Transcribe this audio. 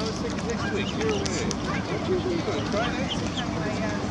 next week. You're away. What you got a try next?